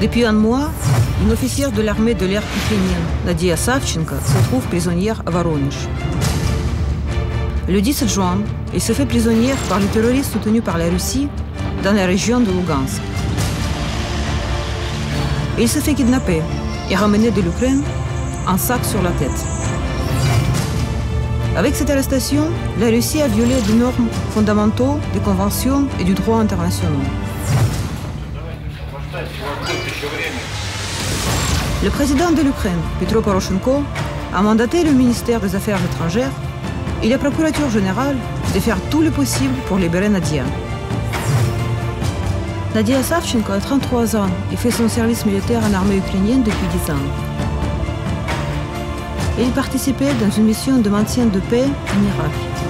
Depuis un mois, une officière de l'armée de l'air ukrainienne, Nadia Savchenko, se trouve prisonnière à Voronezh. Le 17 juin, elle se fait prisonnière par les terroristes soutenus par la Russie dans la région de Lugansk. Elle se fait kidnapper et ramener de l'Ukraine un sac sur la tête. Avec cette arrestation, la Russie a violé des normes fondamentaux des conventions et du droit international. Le président de l'Ukraine, Petro Poroshenko, a mandaté le ministère des Affaires étrangères et la procurature générale de faire tout le possible pour libérer Nadia. Nadia Savchenko a 33 ans et fait son service militaire en armée ukrainienne depuis 10 ans. Elle participait dans une mission de maintien de paix en Irak.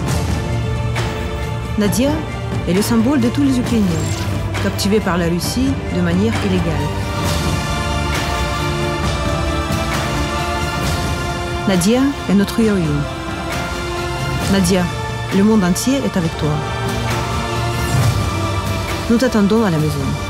Nadia est le symbole de tous les Ukrainiens, captivés par la Russie de manière illégale. Nadia est notre héroïne. Nadia, le monde entier est avec toi. Nous t'attendons à la maison.